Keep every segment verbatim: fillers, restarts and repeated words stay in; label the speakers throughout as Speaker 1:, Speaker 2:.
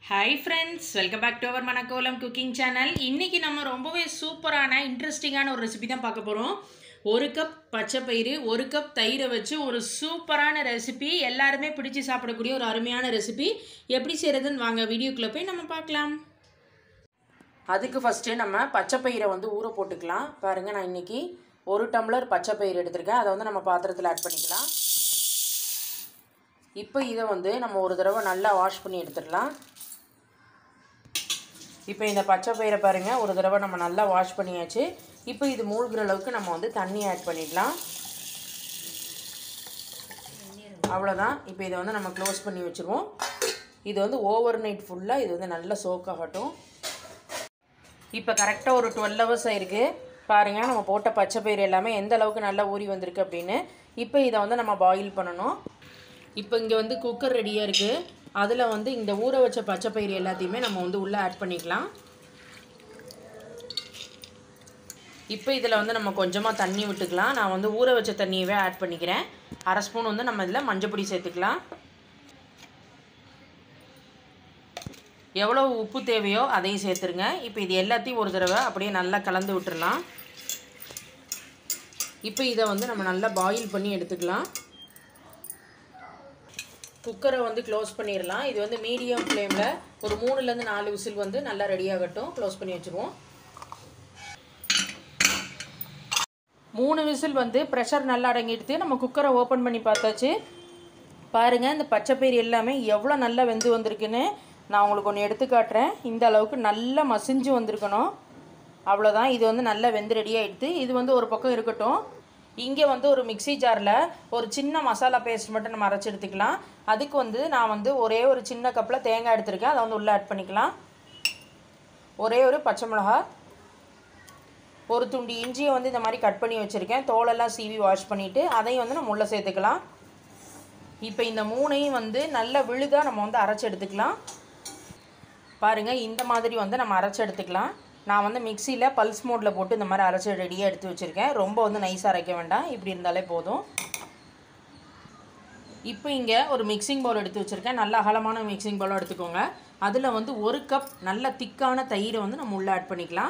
Speaker 1: Hi friends, welcome back to our Manakolam cooking channel. இன்னைக்கு நம்ம ரொம்பவே சூப்பரான இன்ட்ரஸ்டிங்கான ஒரு ரெசிபி தான் பார்க்க போறோம். ஒரு கப் பச்சை பயிறு, ஒரு கப் தயிரை வச்சு ஒரு சூப்பரான ரெசிபி, எல்லாரும் பிடிச்சு சாப்பிடக்கூடிய ஒரு அருமையான ரெசிபி. எப்படி செய்யறதுன்னு வாங்க வீடியோக்குள்ள போய் நம்ம பார்க்கலாம். அதுக்கு ஃபர்ஸ்ட் நம்ம பச்சை பயிரை வந்து ஊற போட்டுக்கலாம். பாருங்க நான் இன்னைக்கு ஒரு டம்ளர் பச்சை பயிறு எடுத்துர்க்கேன். அதை வந்து நம்ம பாத்திரத்துல ஆட் பண்ணிக்கலாம். இப்போ இதை வந்து நம்ம ஒரு தடவை நல்லா வாஷ் பண்ணி எடுத்துடலாம். இப்போ இந்த பச்சை பயிரை பாருங்கள், ஒரு தடவை நம்ம நல்லா வாஷ் பண்ணியாச்சு. இப்போ இது மூழ்கிற அளவுக்கு நம்ம வந்து தண்ணி ஆட் பண்ணிடலாம். அவ்வளோதான். இப்போ இதை வந்து நம்ம க்ளோஸ் பண்ணி வச்சுருவோம். இது வந்து ஓவர் நைட் ஃபுல்லாக இது வந்து நல்லா சோக் ஆகட்டும். இப்போ கரெக்டாக ஒரு டுவெல் ஹவர்ஸ் ஆயிருக்கு. பாருங்கள் நம்ம போட்ட பச்சை பயிறு எல்லாமே எந்த அளவுக்கு நல்லா ஊறி வந்திருக்கு அப்படின்னு. இப்போ இதை வந்து நம்ம பாயில் பண்ணணும். இப்போ இங்கே வந்து குக்கர் ரெடியாக இருக்குது. அதில் வந்து இந்த ஊற வச்ச பச்சை பயிறு எல்லாத்தையுமே நம்ம வந்து உள்ளே ஆட் பண்ணிக்கலாம். இப்போ இதில் வந்து நம்ம கொஞ்சமாக தண்ணி விட்டுக்கலாம். நான் வந்து ஊற வச்ச தண்ணியவே ஆட் பண்ணிக்கிறேன். அரை ஸ்பூன் வந்து நம்ம இதில் மஞ்சள் பொடி சேர்த்துக்கலாம். எவ்வளோ உப்பு தேவையோ அதையும் சேர்த்துருங்க. இப்போ இது எல்லாத்தையும் ஒரு தடவை அப்படியே நல்லா கலந்து விட்டுடலாம். இப்போ இதை வந்து நம்ம நல்லா பாயில் பண்ணி எடுத்துக்கலாம். குக்கரை வந்து க்ளோஸ் பண்ணிடலாம். இது வந்து மீடியம் ஃப்ளேமில் ஒரு மூணுலேருந்து நாலு விசில் வந்து நல்லா ரெடியாகட்டும். க்ளோஸ் பண்ணி வச்சுருவோம். மூணு விசில் வந்து ப்ரெஷர் நல்லா அடங்கிடுது. நம்ம குக்கரை ஓப்பன் பண்ணி பார்த்தாச்சு. பாருங்கள் இந்த பச்சை பயிறு எல்லாமே எவ்வளோ நல்லா வெந்து வந்திருக்குன்னு நான் உங்களுக்கு ஒன்று எடுத்து காட்டுறேன். இந்த அளவுக்கு நல்லா மசிஞ்சு வந்திருக்கணும். அவ்வளோதான். இது வந்து நல்லா வெந்து ரெடியாகிடுது. இது வந்து ஒரு பக்கம் இருக்கட்டும். இங்கே வந்து ஒரு மிக்சி ஜாரில் ஒரு சின்ன மசாலா பேஸ்ட் மட்டும் நம்ம அரைச்சி எடுத்துக்கலாம். அதுக்கு வந்து நான் வந்து ஒரே ஒரு சின்ன கப்பில் தேங்காய் எடுத்துருக்கேன். அதை வந்து உள்ளே ஆட் பண்ணிக்கலாம். ஒரே ஒரு பச்சை மிளகா, ஒரு துண்டு இஞ்சியை வந்து இந்த மாதிரி கட் பண்ணி வச்சுருக்கேன். தோலெல்லாம் சீவி வாஷ் பண்ணிவிட்டு அதையும் வந்து நம்ம உள்ளே சேர்த்துக்கலாம். இப்போ இந்த மூணையும் வந்து நல்லா விழுதாக நம்ம வந்து அரைச்சி எடுத்துக்கலாம். பாருங்கள் இந்த மாதிரி வந்து நம்ம அரைச்சி எடுத்துக்கலாம். நான் வந்து மிக்சியில் பல்ஸ் மோடில் போட்டு இந்த மாதிரி அரைச்சி ரெடியாக எடுத்து வச்சுருக்கேன். ரொம்ப வந்து நைஸாக அரைக்க வேண்டாம், இப்படி இருந்தாலே போதும். இப்போ இங்கே ஒரு மிக்சிங் பவுல் எடுத்து வச்சுருக்கேன். நல்ல அகலமான மிக்சிங் பவுலும் எடுத்துக்கோங்க. அதில் வந்து ஒரு கப் நல்ல திக்கான தயிரை வந்து நம்ம உள்ளே ஆட் பண்ணிக்கலாம்.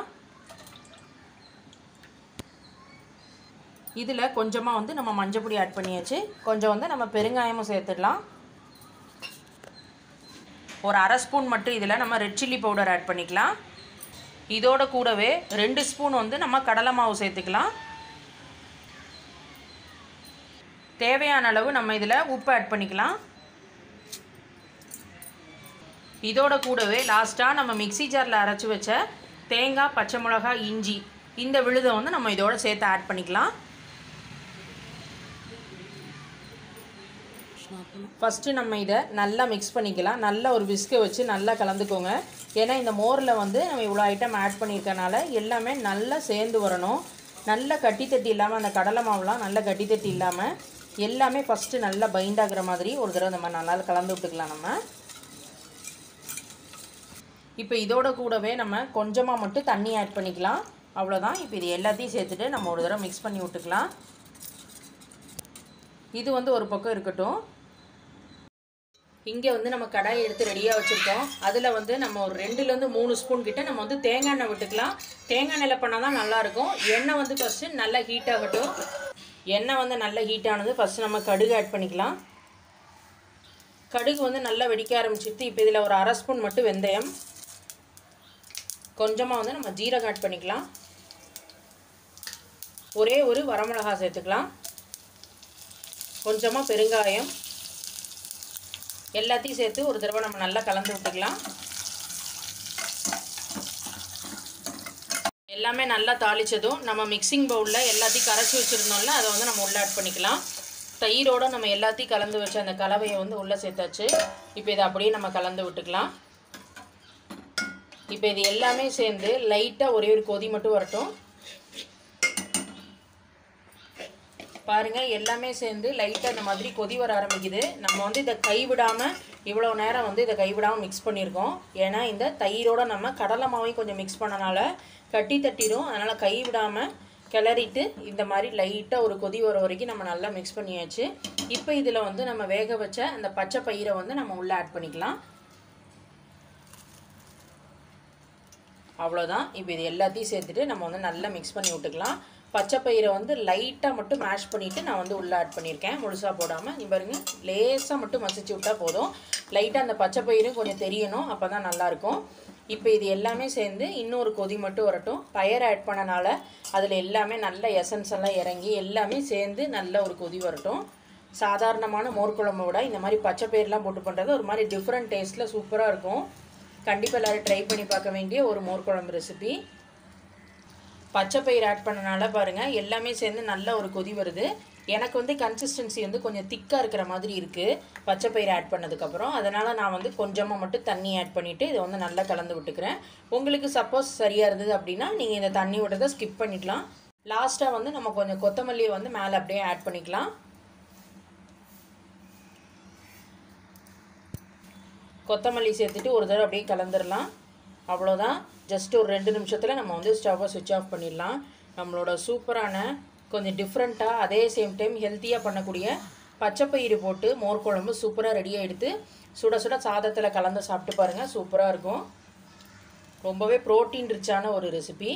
Speaker 1: இதில் கொஞ்சமாக வந்து நம்ம மஞ்சள் பொடி ஆட் பண்ணியாச்சு. கொஞ்சம் வந்து நம்ம பெருங்காயமும் சேர்த்துடலாம். ஒரு அரை ஸ்பூன் மட்டும் இதில் நம்ம ரெட் சில்லி பவுடர் ஆட் பண்ணிக்கலாம். இதோட கூடவே ரெண்டு ஸ்பூன் வந்து நம்ம கடலை மாவு சேர்த்துக்கலாம். தேவையான அளவு நம்ம இதில் உப்பு ஆட் பண்ணிக்கலாம். இதோட கூடவே லாஸ்ட்டாக நம்ம மிக்சி ஜாரில் அரைச்சி வச்ச தேங்காய், பச்சை மிளகாய், இஞ்சி இந்த விழுதை வந்து நம்ம இதோட சேர்த்து ஆட் பண்ணிக்கலாம். ஃபஸ்ட்டு நம்ம இதை நல்லா மிக்ஸ் பண்ணிக்கலாம். நல்லா ஒரு விஸ்கை வச்சு நல்லா கலந்துக்கோங்க. ஏன்னா இந்த மோரில் வந்து நம்ம இவ்வளோ ஐட்டம் ஆட் பண்ணியிருக்கனால எல்லாமே நல்லா சேர்ந்து வரணும். நல்லா கட்டி தட்டி இல்லாமல், அந்த கடலை மாவுலாம் நல்லா கட்டி தட்டி இல்லாமல் எல்லாமே ஃபஸ்ட்டு நல்லா பைண்ட் ஆகிற மாதிரி ஒரு தடவை நம்ம நல்லா கலந்து விட்டுக்கலாம். நம்ம இப்போ இதோட கூடவே நம்ம கொஞ்சமாக மட்டும் தண்ணி ஆட் பண்ணிக்கலாம். அவ்வளோதான். இப்போ இது எல்லாத்தையும் சேர்த்துட்டு நம்ம ஒரு தடவை மிக்ஸ் பண்ணி விட்டுக்கலாம். இது வந்து ஒரு பக்கம் இருக்கட்டும். இங்கே வந்து நம்ம கடாயை எடுத்து ரெடியாக வச்சுருக்கோம். அதில் வந்து நம்ம ஒரு ரெண்டுலேருந்து மூணு ஸ்பூன் கிட்ட நம்ம வந்து தேங்காய் எண்ணெய் விட்டுக்கலாம். தேங்காய் எண்ணெயில் பண்ணால் தான் நல்லாயிருக்கும். எண்ணெய் வந்து ஃபஸ்ட்டு நல்லா ஹீட் ஆகட்டும். எண்ணெய் வந்து நல்லா ஹீட் ஆனது ஃபஸ்ட்டு நம்ம கடுகு ஆட் பண்ணிக்கலாம். கடுகு வந்து நல்லா வெடிக்க ஆரம்பிச்சிட்டு இப்போ இதில் ஒரு அரை ஸ்பூன் மட்டும் வெந்தயம், கொஞ்சமாக வந்து நம்ம ஜீரகம் ஆட் பண்ணிக்கலாம். ஒரே ஒரு வரமிளகாய் சேர்த்துக்கலாம். கொஞ்சமாக பெருங்காயம், எல்லாத்தையும் சேர்த்து ஒரு தடவை நம்ம நல்லா கலந்து விட்டுக்கலாம். எல்லாமே நல்லா தாளித்ததும் நம்ம மிக்சிங் பவுலில் எல்லாத்தையும் கரைச்சி வச்சுருந்தோம்ல, அதை வந்து நம்ம உள்ளே ஆட் பண்ணிக்கலாம். தயிரோடு நம்ம எல்லாத்தையும் கலந்து வச்சு அந்த கலவையை வந்து உள்ளே சேர்த்தாச்சு. இப்போ இதை அப்படியே நம்ம கலந்து விட்டுக்கலாம். இப்போ இது எல்லாமே சேர்ந்து லைட்டாக ஒரே ஒரு கொதி மட்டும் வரட்டும். பாருங்கள் எல்லாமே சேர்ந்து லைட்டாக இந்த மாதிரி கொதி வர ஆரம்பிக்குது. நம்ம வந்து இதை கைவிடாமல் இவ்வளோ நேரம் வந்து இதை கைவிடாமல் மிக்ஸ் பண்ணியிருக்கோம். ஏன்னா இந்த தயிரோடு நம்ம கடலை மாவையும் கொஞ்சம் மிக்ஸ் பண்ணனால கட்டி தட்டிடும். அதனால் கைவிடாமல் கிளறிட்டு இந்த மாதிரி லைட்டாக ஒரு கொதி வர வரைக்கும் நம்ம நல்லா மிக்ஸ் பண்ணியாச்சு. இப்போ இதில் வந்து நம்ம வேக வச்ச அந்த பச்சை பயிரை வந்து நம்ம உள்ளே ஆட் பண்ணிக்கலாம். அவ்வளோதான். இப்போ இது எல்லாத்தையும் சேர்த்துட்டு நம்ம வந்து நல்லா மிக்ஸ் பண்ணி விட்டுக்கலாம். பச்சை பயிரை வந்து லைட்டாக மட்டும் மேஷ் பண்ணிவிட்டு நான் வந்து உள்ளே ஆட் பண்ணியிருக்கேன், முழுசாக போடாமல். நீ பாருங்க, லேசாக மட்டும் மசிச்சு விட்டால் போதும். லைட்டாக அந்த பச்சை பயிரும் கொஞ்சம் தெரியணும், அப்போ தான் நல்லாயிருக்கும். இப்போ இது எல்லாமே சேர்ந்து இன்னொரு கொதி மட்டும் வரட்டும். பயர் ஆட் பண்ணனால அதில் எல்லாமே நல்ல எசன்ஸ் எல்லாம் இறங்கி எல்லாமே சேர்ந்து நல்ல ஒரு கொதி வரட்டும். சாதாரணமான மோர் குழம்பை விட இந்த மாதிரி பச்சை பயிரெலாம் போட்டு பண்ணுறது ஒரு மாதிரி டிஃப்ரெண்ட் டேஸ்ட்டில் சூப்பராக இருக்கும். கண்டிப்பாக எல்லோரும் ட்ரை பண்ணி பார்க்க வேண்டிய ஒரு மோர் குழம்பு ரெசிபி. பச்சை பயிர் ஆட் பண்ணனால பாருங்கள் எல்லாமே சேர்ந்து நல்ல ஒரு கொதி வருது. எனக்கு வந்து கன்சிஸ்டன்சி வந்து கொஞ்சம் திக்காக இருக்கிற மாதிரி இருக்குது பச்சை பயிர் ஆட் பண்ணதுக்கப்புறம். அதனால் நான் வந்து கொஞ்சமாக மட்டும் தண்ணி ஆட் பண்ணிவிட்டு இதை வந்து நல்லா கலந்து விட்டுக்கிறேன். உங்களுக்கு சப்போஸ் சரியாக இருந்தது அப்படின்னா நீங்கள் இந்த தண்ணி விட்டதை ஸ்கிப் பண்ணிக்கலாம். லாஸ்ட்டாக வந்து நம்ம கொஞ்சம் கொத்தமல்லியை வந்து மேலே அப்படியே ஆட் பண்ணிக்கலாம். கொத்தமல்லி சேர்த்துட்டு ஒரு தடவை அப்படியே கலந்துடலாம். அவ்வளோதான். ஜஸ்ட் ஒரு ரெண்டு நிமிஷத்தில் நம்ம வந்து ஸ்டவ்வை சுவிட்ச் ஆஃப் பண்ணிடலாம். நம்மளோட சூப்பரான கொஞ்சம் டிஃப்ரெண்ட்டாக அதே சேம் டைம் ஹெல்த்தியாக பண்ணக்கூடிய பச்சைப்பயிறு போட்டு மோர் குழம்பு சூப்பராக ரெடியாக எடுத்து சுட சுட சாதத்தில் கலந்து சாப்பிட்டு பாருங்கள், சூப்பராக இருக்கும். ரொம்பவே ப்ரோட்டீன் ரிச்சான ஒரு ரெசிபி.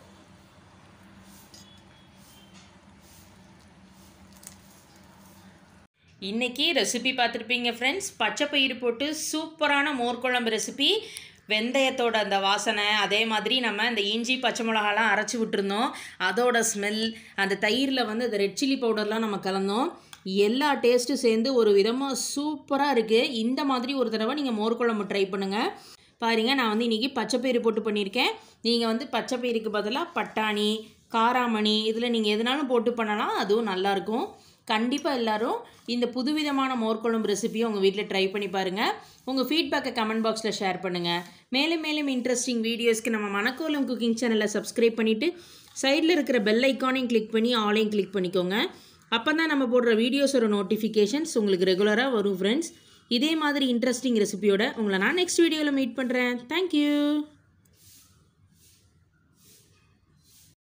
Speaker 1: இன்றைக்கி ரெசிபி பார்த்துருப்பீங்க ஃப்ரெண்ட்ஸ். பச்சைப்பயிறு போட்டு சூப்பரான மோர் குழம்பு ரெசிபி. வெந்தயத்தோட அந்த வாசனை, அதே மாதிரி நம்ம இந்த இஞ்சி பச்சை மிளகாலாம் அரைச்சி விட்டுருந்தோம், அதோட ஸ்மெல், அந்த தயிரில் வந்து அந்த ரெட் சில்லி பவுடர்லாம் நம்ம கலந்தோம், எல்லா டேஸ்ட்டும் சேர்ந்து ஒரு விதமாக சூப்பராக இருக்குது. இந்த மாதிரி ஒரு தடவை நீங்கள் மோர் குழம்பு ட்ரை பண்ணுங்கள். பாருங்கள், நான் வந்து இன்றைக்கி பச்சைப்பயிறு போட்டு பண்ணியிருக்கேன். நீங்கள் வந்து பச்சைப்பயிறுக்கு பதிலாக பட்டாணி, காராமணி இதில் நீங்கள் எதுனாலும் போட்டு பண்ணலாம், அதுவும் நல்லாயிருக்கும். கண்டிப்பாக எல்லோரும் இந்த புதுவிதமான மோர் குழம்பு ரெசிபியை உங்கள் வீட்டில் ட்ரை பண்ணி பாருங்கள். உங்கள் ஃபீட்பேக்கை கமெண்ட் பாக்ஸில் ஷேர் பண்ணுங்கள். மேலும் மேலும் இன்ட்ரெஸ்டிங் வீடியோஸ்க்கு நம்ம மணக்கோலம் குக்கிங் சேனலை சப்ஸ்கிரைப் பண்ணிவிட்டு சைடில் இருக்கிற பெல் ஐக்கானையும் கிளிக் பண்ணி ஆலையும் கிளிக் பண்ணிக்கோங்க. அப்போ தான் நம்ம போடுற வீடியோஸோட நோட்டிஃபிகேஷன்ஸ் உங்களுக்கு ரெகுலராக வரும் ஃப்ரெண்ட்ஸ். இதே மாதிரி இன்ட்ரெஸ்டிங் ரெசிபியோட உங்களை நான் நெக்ஸ்ட் வீடியோவில் மீட் பண்ணுறேன். தேங்க்யூ.